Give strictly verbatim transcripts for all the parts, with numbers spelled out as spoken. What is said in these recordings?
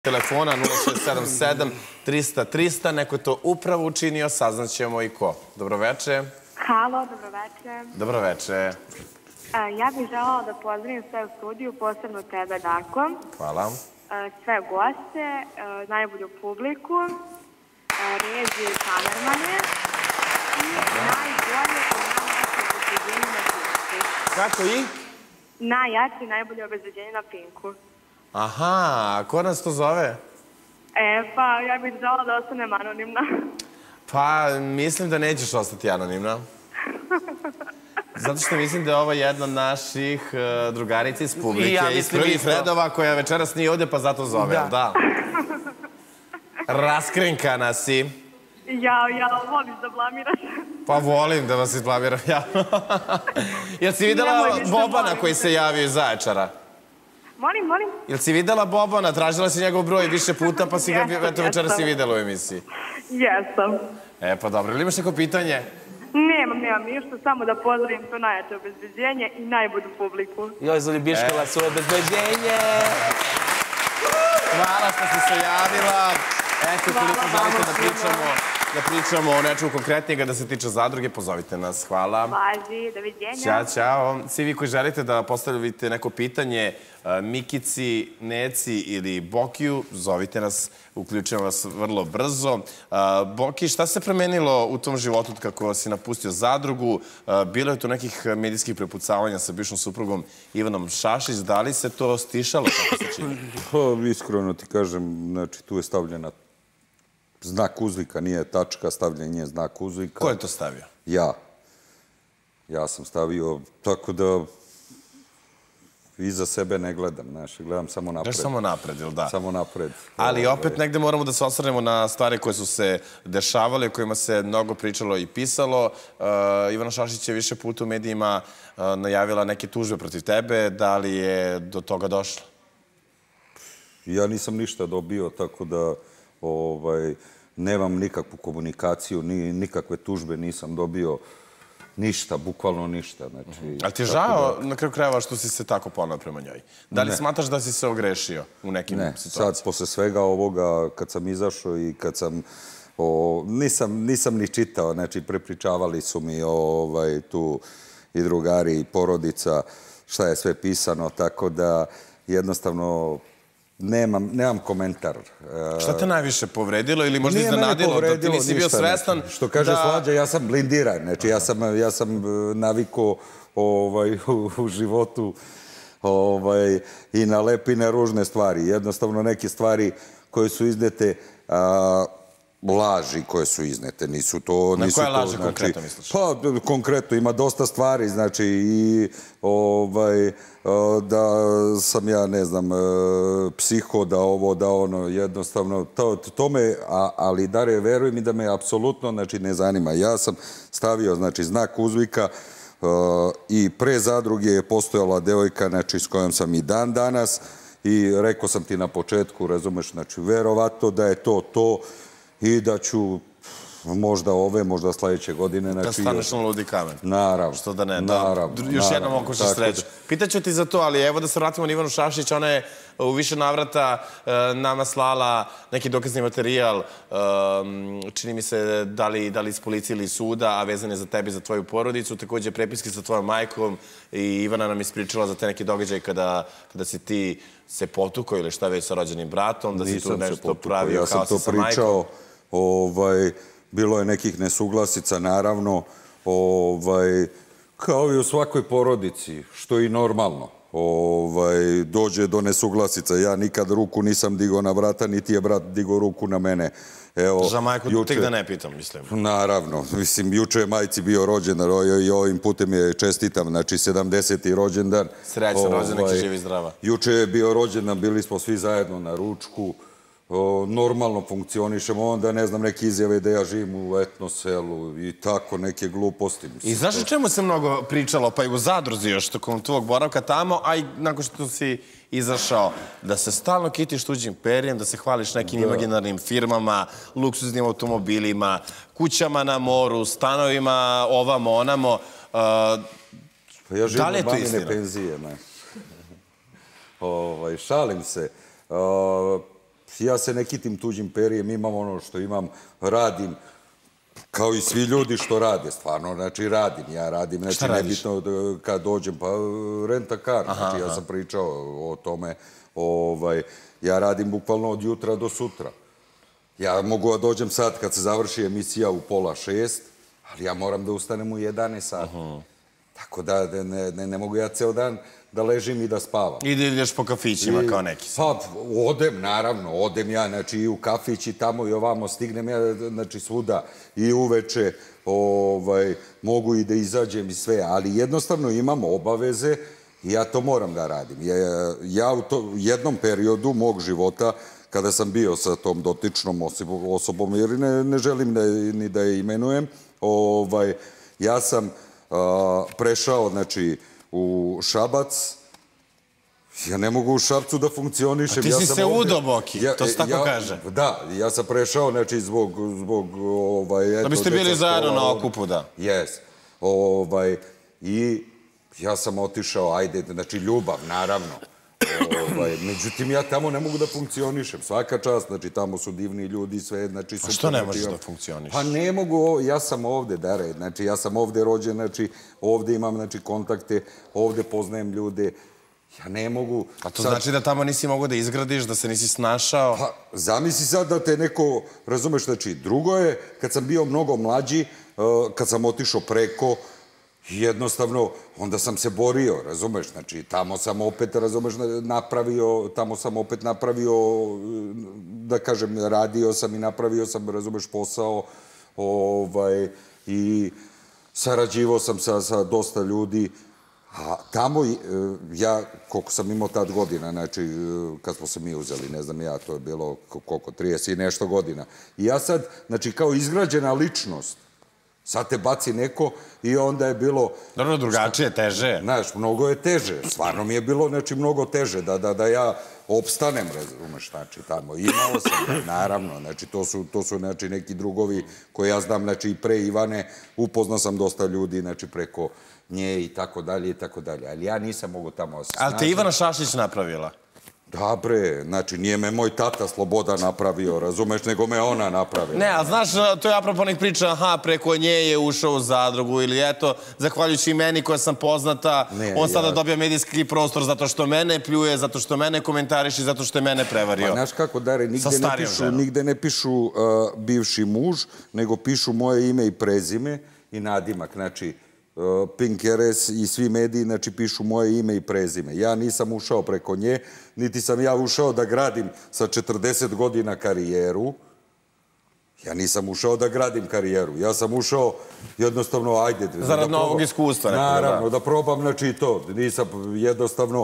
Telefona nula šest sedam sedam trista trista, neko je to upravo učinio, saznaćemo i ko. Dobroveče. Halo, dobroveče. Dobroveče. Ja bih želala da pozdravim sve u studiju, posebno tebe, Darko. Hvala. Sve goste, najbolju publiku, režije i kamermane i najbolje i najjače obezbeđenje na Pinku. Kako i? Najjače i najbolje obezbeđenje na Pinku. Aha, a ko nas to zove? E, pa ja bih želala da ostanem anonimna. Pa, mislim da nećeš ostati anonimna. Zato što mislim da je ovo jedna od naših drugarica iz publike, iz prvih redova, koja večeras nije ovde, pa zato zove, da? Raskrinkana si. Ja, ja, voliš da blamiraš. Pa volim da vas izblamiram javno. Jel si videla Bobana koji se javio iz Zaječara? Molim, molim. Jel si videla Bobana? Tražila si njegov broj više puta, pa si ga večeras i videla u emisiji. Jesam. E, pa dobro. Ili imaš neko pitanje? Nemam, nemam ništa, samo da pozdravim to najjače obezbeđenje i najbolju publiku. Joj, Zoljubiškala su obezbeđenje! Hvala što si se javila. Eto, koliko želite da pričamo, da pričamo o nečemu konkretnijega da se tiče zadruge, pozovite nas. Hvala. Važi, doviđenja. Ćao, čao. Svi vi koji želite da postavite neko pitanje Mikici, Neci ili Bokiju, zovite nas, uključujemo vas vrlo brzo. Boki, šta se promenilo u tom životu kako si napustio zadrugu? Bilo je tu nekih medijskih prepucavanja sa bivšom suprugom Ivanom Šašić. Da li se to stišalo, kako se čini? Pa, iskreno ti kažem, znači tu je stavljena znak uzvika, nije tačka, stavljen je znak uzvika. Ko je to stavio? Ja. Ja sam stavio, tako da iza sebe ne gledam, znaš, gledam samo napred. Gledaš samo napred, ili da? Samo napred. Ali opet negde moramo da se osvrnemo na stvari koje su se dešavale, o kojima se mnogo pričalo i pisalo. Ivana Šašić je više puta u medijima najavila neke tužbe protiv tebe. Da li je do toga došlo? Ja nisam ništa dobio, tako da nemam nikakvu komunikaciju, nikakve tužbe nisam dobio. Ništa, bukvalno ništa. Ali ti je žao na kraju krajeva što si se tako ponao prema njoj? Da li smatraš da si se ogrešio u nekim situacijama? Ne, sad, posle svega ovoga, kad sam izašao i kad sam... Nisam ni čitao, znači, prepričavali su mi tu i drugari i porodica, šta je sve pisano, tako da jednostavno... Nemam komentar. Šta te najviše povredilo ili možda iznenadilo da ti nisi bio svestan da... Što kaže Slađa, ja sam blindiran. Znači, ja sam navikao u životu i na lepe i na ružne stvari. Jednostavno, neke stvari koje su iznete, laži koje su iznete, nisu to... Na koje laži konkretno misliš? Pa, konkretno, ima dosta stvari, znači, i da sam ja, ne znam, psiho, da ovo, da ono, jednostavno, to me, ali Dare, veruj mi da me apsolutno, znači, ne zanima. Ja sam stavio, znači, znak uzvika i pre zadruge je postojala devojka, znači, s kojom sam i dan danas i rekao sam ti na početku, razumeš, znači, verovato da je to to i da ću možda ove, možda sledeće godine... Da staneš na ludi kamen. Naravno. Što da ne, da. Još jednom okušaš sreću. Pitaću ti za to, ali evo da se vratimo na Ivanu Šašić, ona je u više navrata nama slala neki dokazni materijal, čini mi se da li iz policije ili suda, a vezan je za tebi i za tvoju porodicu, takođe prepiske sa tvojom majkom i Ivana nam ispričala za te neki događaj kada si ti se potukao ili šta već sa rođenim bratom, da si tu nešto pravio kao sa majkom. Ja sam to pričao, bilo je nekih nesuglasica, naravno, kao i u svakoj porodici, što je i normalno. Dođe do nesuglasica. Ja nikad ruku nisam digao na brata, niti je brat digao ruku na mene. Za majku tek da ne pitam, mislim. Naravno. Mislim, juče je majci bio rođendan i ovim putem je čestitam, znači sedamdeseti rođendan. Srećan rođendan, ki živi zdrava. Juče je bio rođendan, bili smo svi zajedno na ručku. Normalno funkcionišemo, onda ne znam, neke izjave da ja živim u etno selu i tako, neke gluposti. I znaš o čemu se mnogo pričalo, pa i u zadruzi još tokom tvojeg boravka tamo, a i nakon što si izašao, da se stalno kitiš tuđim perjem, da se hvališ nekim imaginarnim firmama, luksuznim automobilima, kućama na moru, stanovima ovamo, onamo. Ja živim od mamine penzije, ne. Šalim se. ja se ne kitim tuđim perijem, imam ono što imam, radim, kao i svi ljudi što rade, stvarno, znači radim, ja radim, znači nebitno kad dođem, pa renta kar, znači ja sam pričao o tome, ja radim bukvalno od jutra do sutra. Ja mogu da dođem sad kad se završi emisija u pola šest, ali ja moram da ustanem u jedanaest sati. Tako da ne mogu ja ceo dan da ležim i da spavam. I da ideš po kafićima kao neki. Pa, odem, naravno, odem ja, znači i u kafić i tamo i ovamo, stignem ja, znači svuda i uveče, mogu i da izađem i sve, ali jednostavno imam obaveze i ja to moram da radim. Ja u jednom periodu mog života, kada sam bio sa tom dotičnom osobom, jer ne želim ni da je imenujem, ja sam prešao, znači, u Šabac. Ja ne mogu u Šapcu da funkcionišem. A ti si se udo, Boki, to se tako kaže. Da, ja sam prešao, znači, zbog... Da biste bili zajedno na okupu, da. Jes. I ja sam otišao, ajde, znači, ljubav, naravno. Međutim, ja tamo ne mogu da funkcionišem. Svaka čast, znači, tamo su divni ljudi, sve, znači... A što ne možeš da funkcioniš? Pa ne mogu, ja sam ovde, Dare, znači, ja sam ovde rođen, znači, ovde imam, znači, kontakte, ovde poznajem ljude, ja ne mogu... A to znači da tamo nisi mogo da izgradiš, da se nisi snašao? Pa, zamisli sad da te neko, razumeš, znači, drugo je, kad sam bio mnogo mlađi, kad sam otišao preko, jednostavno, onda sam se borio, razumeš, znači, tamo sam opet, razumeš, napravio, tamo sam opet napravio, da kažem, radio sam i napravio sam, razumeš, posao, i sarađivao sam sa dosta ljudi, a tamo, ja, koliko sam imao tad godina, znači, kad smo se mi uzeli, ne znam ja, to je bilo koliko, trideset i nešto godina, i ja sad, znači, kao izgrađena ličnost, sad te baci neko i onda je bilo... Dobro, drugačije, teže. Znaš, mnogo je teže. Stvarno mi je bilo, znači, mnogo teže da ja opstanem, razumeš, znači, tamo. Imao sam, naravno, znači, to su, znači, neki drugovi koje ja znam, znači, i pre Ivane, upoznao sam dosta ljudi, znači, preko nje i tako dalje i tako dalje. Ali ja nisam mogo tamo da se snažim. Ali te Ivana Šašić napravila? Da, bre, znači, nije me moj tata Sloboda napravio, razumeš, nego me ona napravila. Ne, a znaš, to je apropo nek priča, aha, preko nje je ušao u zadrugu ili eto, zahvaljujući meni koja sam poznata, on sada dobija medijski prostor zato što mene pljuje, zato što mene komentariši, zato što je mene prevario. Pa, znaš kako, Dare, nigde ne pišu bivši muž, nego pišu moje ime i prezime i nadimak, znači, Pink R S i svi mediji, znači, pišu moje ime i prezime. Ja nisam ušao preko nje, niti sam ja ušao da gradim sa četrdeset godina karijeru. Ja nisam ušao da gradim karijeru. Ja sam ušao jednostavno, ajde... Zarad novog iskustva. Naravno, da probam, znači, to. Nisam jednostavno,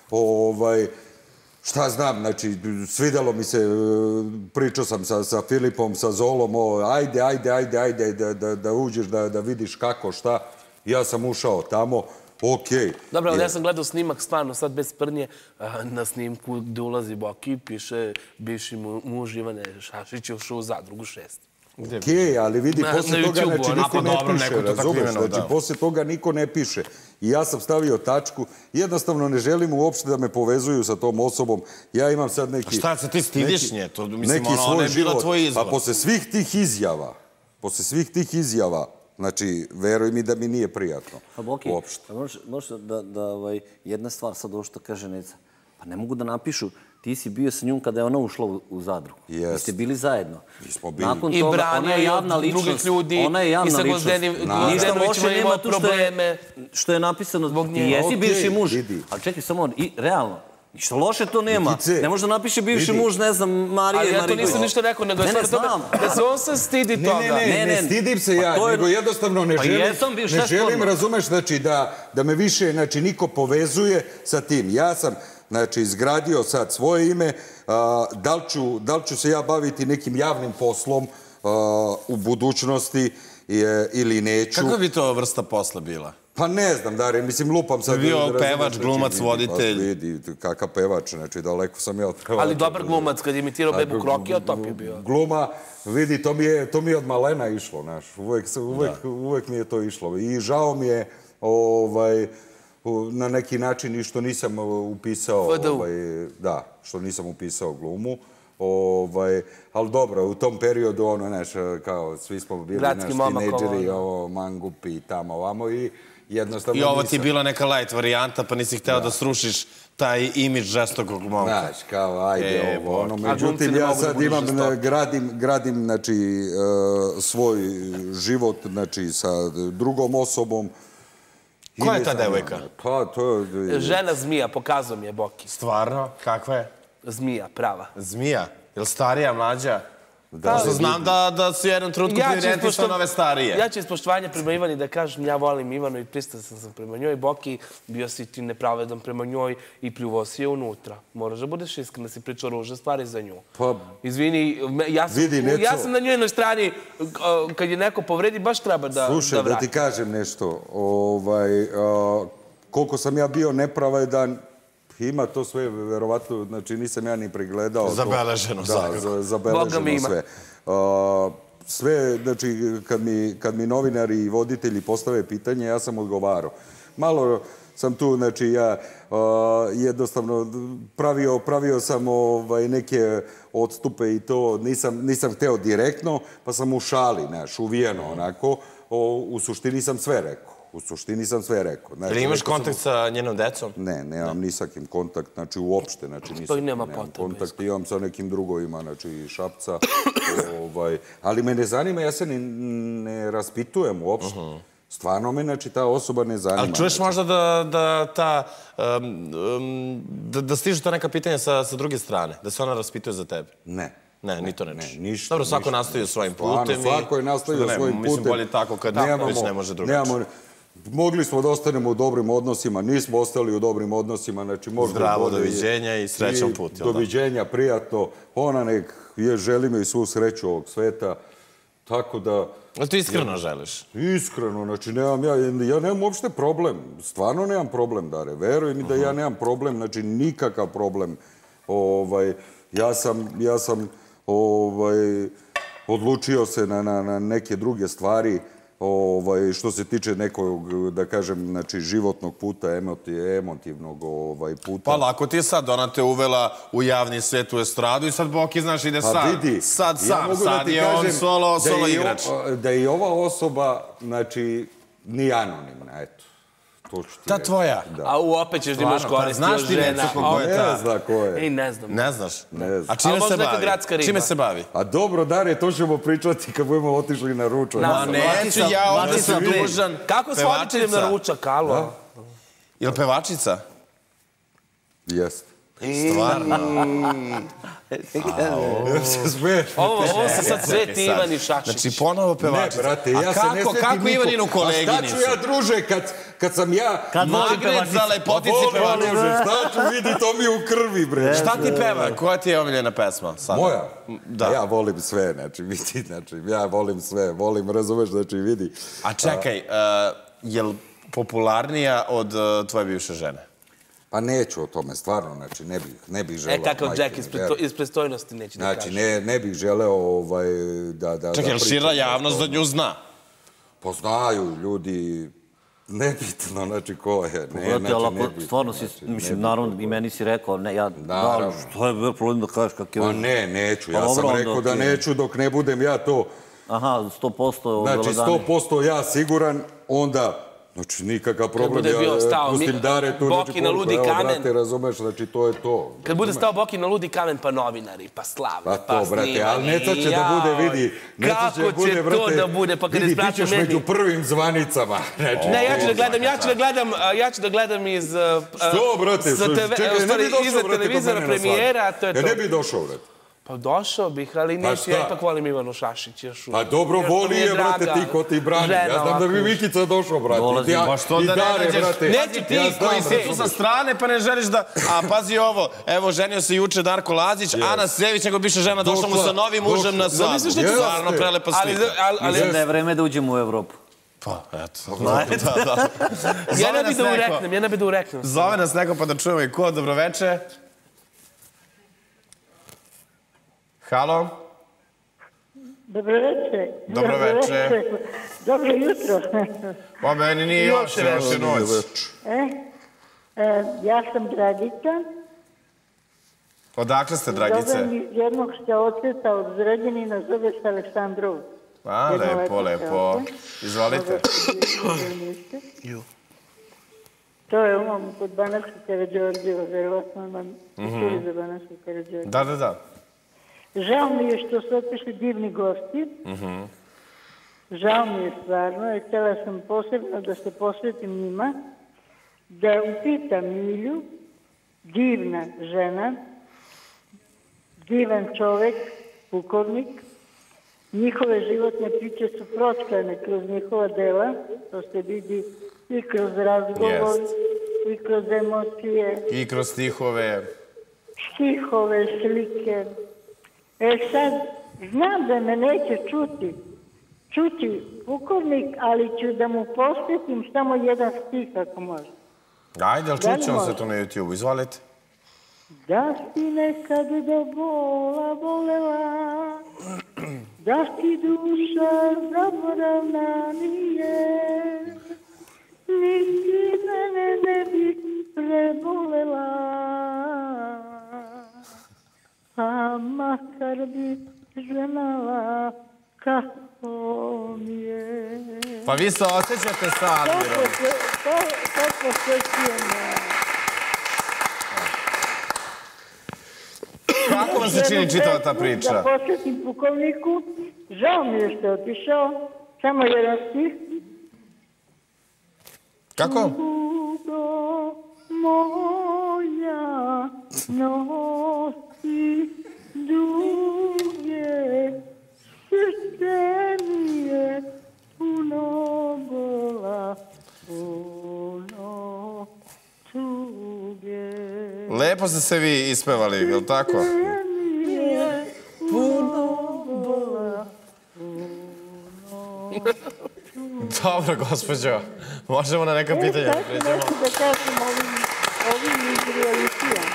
šta znam, znači, svidelo mi se, pričao sam sa Filipom, sa Zolom, ajde, ajde, ajde, ajde, da uđeš, da vidiš kako, šta. Ja sam ušao tamo, okej. Dobro, ali ja sam gledao snimak, stvarno, sad bez sprnje, na snimku gde ulazi Boki, piše bivši muž Ivane Šašić je ušao u zadrugu šest. Okej, ali vidi, posle toga, znači, niko ne piše, razumeš, znači, posle toga niko ne piše. I ja sam stavio tačku, jednostavno ne želim uopšte da me povezuju sa tom osobom. Ja imam sad neki... A šta se ti stidiš nje? Mislim, ona je bila tvoj izbor. Pa posle svih tih izjava, posle svih tih izjava, znači, veruj mi da mi nije prijatno. Pa Boki, možeš da jedna stvar sad ovo što kaže Neca, pa ne mogu da napišu, ti si bio sa njom kada je ona ušla u zadrugu. Vi ste bili zajedno. Mi smo bili. I branio i od drugih ljudi. Ona je javna ličnost. Ništa loše nema tu što je napisano. Ti jesi bivši muž. Ali čekaj, samo, realno, ništa loše to nema. Ne može da napiše bivši muž, ne znam, Marije Mariković. Ali ja to nisam ništa rekao, nego je stvar toga da se on se stidi toga. Ne, ne, ne stidim se ja, nego jednostavno ne želim, razumeš, znači, da me više, znači, niko povezuje sa tim. Ja sam, znači, izgradio sad svoje ime, da li ću se ja baviti nekim javnim poslom u budućnosti ili neću. Kako bi to vrsta posla bila? Pa ne znam, Dare, mislim, lupam sad... Bio pevač, glumac, voditelj. Vidi, kakav pevač, znači, daleko sam ja od pevača. Ali dobar glumac, kad je imitirao Bebu Krokija, top je bio. Gluma, vidi, to mi je od malena išlo, znaš, uvek mi je to išlo. I žao mi je, na neki način, i što nisam upisao... V D U. Da, što nisam upisao glumu. Ali dobro, u tom periodu, ono, znaš, kao, svi smo bili naš tinejdžeri, ovo, mangupi, tamo, ovamo i jednostavno... I ovo ti je bila neka light varijanta, pa nisi hteo da srušiš taj imidž žestokog momka. Znaš, kao, ajde, ovo, ono, međutim, ja sad imam, gradim, znači, svoj život, znači, sa drugom osobom. Koja je ta devojka? Pa, to je... Žena zmija, pokazao mi je Boki. Stvarno? Kakva je? Zmija, prava. Zmija? Je li starija, mlađa? Pošto znam da si u jednom trutku priorijentisao nove starije. Ja ću iz poštovanja prema Ivani da kažem, ja volim Ivanu i pristasan sam prema njoj. Boki, bio si ti nepravedan prema njoj i pljuvo si je unutra. Moraš da budeš iskren da si pričao ružne stvari za nju. Izvini, ja sam na njenoj strani, kad je neko povredi, baš treba da vrati. Slušaj, da ti kažem nešto. Koliko sam ja bio nepravedan, ima to sve, verovatno, znači nisam ja ni pregledao. Zabeleženo, da, zabeleženo sve. Sve, znači, kad mi novinari i voditelji postave pitanje, ja sam odgovarao. Malo sam tu, znači, ja jednostavno pravio sam neke odstupe i to, nisam hteo direktno, pa sam u šali, znaš, uvijeno onako, u suštini sam sve rekao. U suštini sam sve rekao. Ili imaš kontakt sa njenom decom? Ne, nemam ni sa kim kontakt, znači uopšte. To i nema potrebe. Kontakt imam sa nekim drugovima, znači Šapca. Ali me ne zanima, ja se ne raspitujem uopšte. Stvarno me, znači, ta osoba ne zanima. Ali čuješ možda da ta, da stižu ta neka pitanja sa druge strane? Da se ona raspituje za tebe? Ne. Ne, ni to neću. Ne, ništa. Dobro, svako nastavio svojim putem. Svako je nastavio svojim putem. Mislim, bolje tako kad već ne može drugačije. Mogli smo da ostanemo u dobrim odnosima, nismo ostali u dobrim odnosima, znači možda... Zdravo, doviđenja i srećan put. Doviđenja, prijatno. Ona nek je, želim joj svu sreću ovog sveta, tako da... Ali ti iskreno želiš? Iskreno, znači nemam ja, ja nemam uopšte problem, stvarno nemam problem, Dare, veruj mi da ja nemam problem, znači nikakav problem. Ja sam, ja sam odlučio se na neke druge stvari, što se tiče nekog, da kažem, životnog puta, emotivnog puta. Pa lako ti je sad, ona te uvela u javni svet, u estradu i sad Boki, znaš, ide sad. Sad sam, sad je on solo igrač. Da je i ova osoba, znači, nije anonimna, eto. Ta tvoja? A u opet ćeš da imaš koristio žena. Znaš ti neco ko je ta? Ne zna ko je. Ej, ne znam. Ne znaš? Ne znam. A čime se bavi? Čime se bavi? A dobro, Darije, to ćemo pričati kad budemo otišli na ručak. Ma neću, ja ovdje sam dužan. Kako s voditeljem na ručak, alo? Je li pevačica? Jeste. Stvarno? Ovo se sad sveti Ivan i Šašić. Znači, ponovo pevačica. Ne, brate, ja se ne svetim Kako Ivaninu koleginicu? A šta ću ja, druže, kad sam ja... Magnet za lepotici pevačice. Šta ću vidi, to mi u krvi, bre. Šta ti peva? Koja ti je omiljena pesma? Moja? Da. Ja volim sve, znači, vidi, znači, ja volim sve, volim, razumeš, znači, vidi. A čekaj, je li popularnija od tvoje bivše žene? Pa neću o tome, stvarno, znači, ne bih, ne bih želeo... E, kakav Jack iz prestojnosti neće da kaže. Znači, ne bih želeo da... Čekaj, je li šira javnost da nju zna? Pa znaju ljudi, nebitno, znači, ko je. Pogledajte, ali ako stvarno si, mislim, naravno, i meni si rekao, ne, ja, da, što je problem da kažeš kak je... Pa ne, neću, ja sam rekao da neću dok ne budem ja to... Aha, sto posto... Znači, sto posto ja siguran, onda... Znači, nikakav problem, ja pustim Dare tu, znači, pošto, evo, brate, razumeš, znači, to je to. Kad bude stao Boki na ludi kamen, pa novinari, pa slavni, pa snimani. Pa to, brate, ali neca će da bude, vidi, neca će da bude, brate, vidi, ti ćeš među prvim zvanicama. Ne, ja ću da gledam, ja ću da gledam, ja ću da gledam iz... Što, brate, čekaj, ne bi došao, brate, kod mene na slavni. Ja ne bi došao, brate. Pa došao bih, ali neću, ja ipak volim Ivanu Šašić još uvijek. Pa dobro, voli je, brate, ti ko ti brani. Ja znam da bi Mikica došao, brate. I Dare, brate. Neći ti koji si tu sa strane, pa ne želiš da... A pazi ovo, evo, ženio se juče Darko Lazić, Ana Sević, nego biše žena, došla mu sa novim mužem na svadbu. Stvarno prelepa slika. Mislim da je vreme da uđemo u Evropu. Pa, eto. Ja ne bi da ureknem, ja ne bi da ureknem. Zove nas neko pa da čujemo i ko, dobroveče. Halo? Dobroveče. Dobroveče. Dobro jutro. Pa meni nije još, još je noć. Ja sam Dragica. Odakle ste, Dragice? Zovem jednog šteoceta od Zrenjanina, zove se Aleksandrov. A, lepo, lepo. Izvolite. To je umom kod Banatskog Karađorđeva, verovatno vam čuli za Banatskog Karađorđeva. Da, da, da. Žao mi je što su otišli divni gosti. Žao mi je stvarno, jer htjela sam posebno da se posvetim njima, da upitam Milju, divna žena, divan čovek, pukovnik. Njihove životne priče su protkane kroz njihova dela, to se vidi i kroz razgovor, i kroz emocije. I kroz stihove. Stihove, slike. E sad, znam da me neće čuti, čuti pukovnik, ali ću da mu posvetim samo jedan stih, ako može. Ajde, ali čućemo se to na YouTube-u, izvolite. Da si nekad do bola volela, da ti duša zaboravna nije, niti mene ne bi prebolela, a makar bi znala kako mi je. Pa vi se osjećate sa Admirom. To posvećujemo. Kako vam se čini čitava ta priča? Da posvetim pukovniku. Žao mi je što je otišao. Samo jedan stih. Kako? Tugo moja nosi duge, srce mi je puno bola, puno tuge. Lepo ste se vi ispevali, je li tako? Dobro, gospođo. Možemo na neka pitanja da pređemo. Nešto da kažem ovim izrealicijama.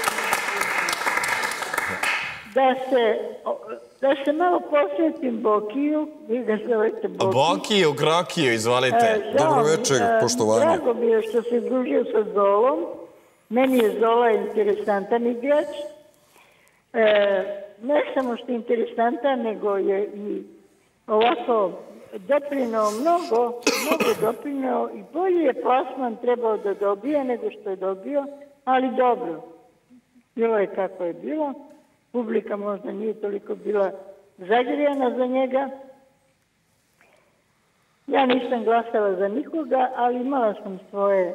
Da se, da se malo posvetim Bokiju. Vi ga zovete Bokiju. Bokiju, Krokiju, izvolite. Dobro večer, poštovanje. Drago mi je što se družio sa Zolom. Meni je Zola interesantan igrač. Ne samo što je interesantan, nego je i ovako doprinao mnogo, mnogo doprinao i bolji je plasman trebao da dobije nego što je dobio, ali dobro. Bilo je kako je bilo. Publika možda nije toliko bila zagrijana za njega. Ja nisam glasala za nikoga, ali imala sam svoje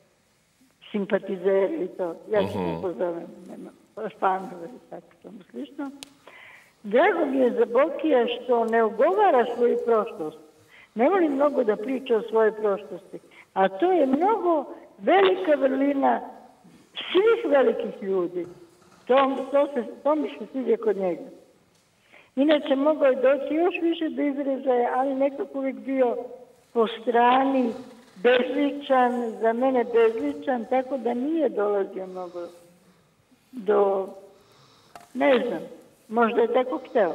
simpatizere i to. Ja ću se pozovem, nema španove i tako tomu slično. Drago mi je za Bokija što ne ugovara svoju prošlost. Ne voli mnogo da priča o svojoj prošlosti. A to je mnogo velika vrlina svih velikih ljudi. To, to, se, to mi se sviđa kod njega. Inače, mogao je doći još više do izražaja, ali nekako uvijek bio po strani, bezličan, za mene bezličan, tako da nije dolazio mnogo do, ne znam, možda je tako hteo.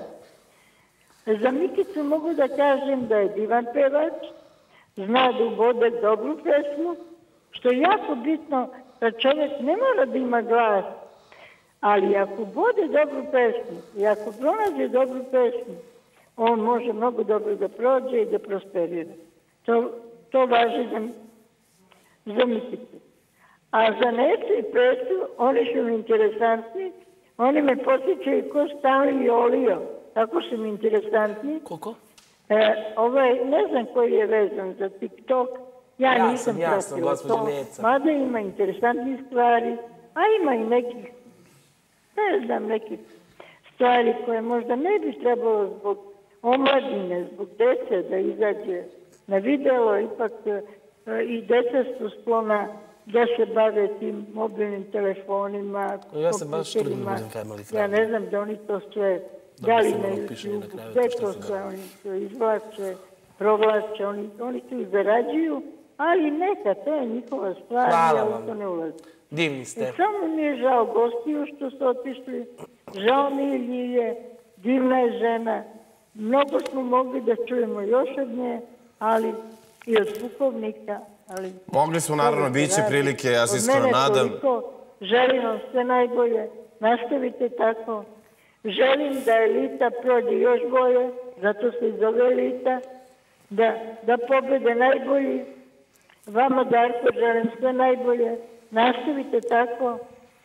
Za Mikicu mogu da kažem da je divan pevač, zna da ubode dobru pesmu, što je jako bitno da čovjek ne mora da ima glas, ali ako ubode dobru pesmu i ako pronađe dobru pesmu, on može mnogo dobro da prođe i da prosperira. To, to važi za, za Mikicu. A za Necu i Petu, oni su mi interesantni. Oni me posjećaju ko Stanley i Olio. Tako su mi interesantni. Koliko? E, ovaj, ne znam koji je vezan za TikTok. Ja, ja nisam sam, jasno, pratila to. Neca. Mada ima interesantnih stvari, a ima i nekih, ne znam, nekih stvari koje možda ne bi trebalo zbog omladine, zbog dece da izađe na video. Ipak e, i deca su sklona da se bave tim mobilnim telefonima, ja sam baš trudim da budem family friend. Ja ne znam da oni to sve, da li na YouTube, sve to sve oni to izvlače, provlače, oni, oni tu zarađuju, ali neka, to je njihova stvar, ja u to ne ulazim. Divni ste. I samo mi je žao gostiju što su otišli, žao mi je Ljilje, divna je žena, mnogo smo mogli da čujemo još od nje, ali i od pukovnika. Mogli smo, naravno, bit će prilike, ja se iskreno nadam. Od mene toliko, želim vam sve najbolje, nastavite tako. Želim da elita prođe još bolje, zato se i zove elita, da, da pobede najbolji. Vama, Darko, želim sve najbolje. Nastavite tako,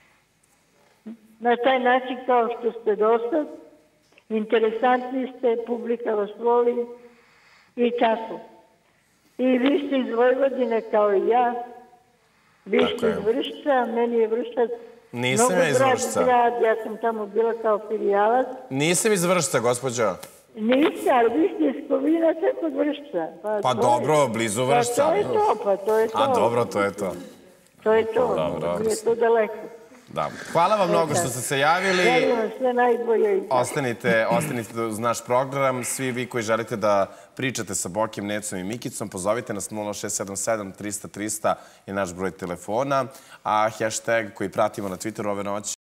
na taj način kao što ste dosad. Interesantni ste, publika vas voli i tako. I vi ste iz Vojvodine kao i ja. Vi ste iz Vršca, meni je Vršac Nisam ja iz Vršca. Grad, ja sam tamo bila kao filijalac. Nisam iz Vršca, gospođo. Niste, ali vi ste iz Kovina, sve kod Vršca. Pa dobro, blizu Vršca. Pa to je to, pa to je to. A dobro, to je to. To je to, nije to daleko. Da. Hvala vam mnogo što ste se javili. Želim vam sve najbolje. Ostanite, ostanite uz naš program. Svi vi koji želite da pričate sa Bokijem, Necom i Mikicom, pozovite nas nula šest sedam sedam trista trista je naš broj telefona, a hashtag koji pratimo na Twitteru ove noći